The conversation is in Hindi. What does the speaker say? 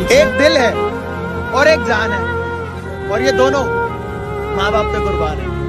एक दिल है और एक जान है, और ये दोनों माँ बाप पे कुर्बान है।